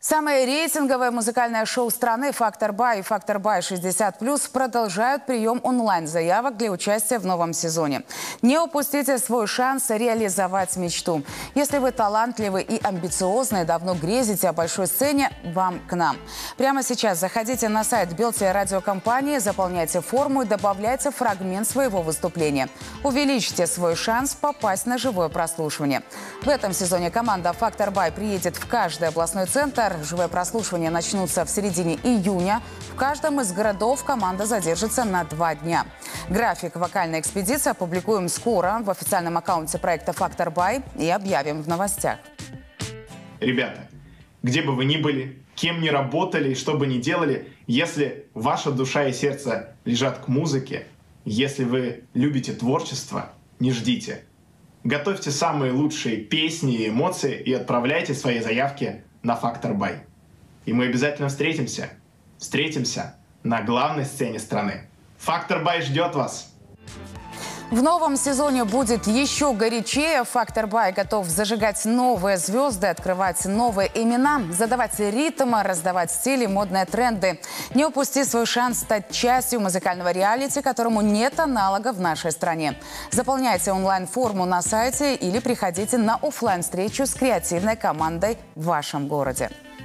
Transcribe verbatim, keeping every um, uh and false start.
Самое рейтинговое музыкальное шоу страны «Фактор Бай» и «Фактор Бай шестьдесят плюс» продолжают прием онлайн-заявок для участия в новом сезоне. Не упустите свой шанс реализовать мечту. Если вы талантливы и амбициозны, давно грезите о большой сцене, вам к нам. Прямо сейчас заходите на сайт Белтелерадиокомпании, заполняйте форму и добавляйте фрагмент своего выступления. Увеличьте свой шанс попасть на живое прослушивание. В этом сезоне команда «Фактор Бай» приедет в каждый областной центр. Живое прослушивание начнутся в середине июня. В каждом из городов команда задержится на два дня. График вокальной экспедиции опубликуем скоро в официальном аккаунте проекта «Фактор Бай» и объявим в новостях. Ребята, где бы вы ни были, кем ни работали и что бы ни делали, если ваша душа и сердце лежат к музыке, если вы любите творчество, не ждите. Готовьте самые лучшие песни и эмоции и отправляйте свои заявки на «Фактор Бай». И мы обязательно встретимся. Встретимся на главной сцене страны. «Фактор Бай» ждет вас! В новом сезоне будет еще горячее. «Фактор Бай» готов зажигать новые звезды, открывать новые имена, задавать ритм, раздавать стили, модные тренды. Не упусти свой шанс стать частью музыкального реалити, которому нет аналога в нашей стране. Заполняйте онлайн-форму на сайте или приходите на офлайн-встречу с креативной командой в вашем городе.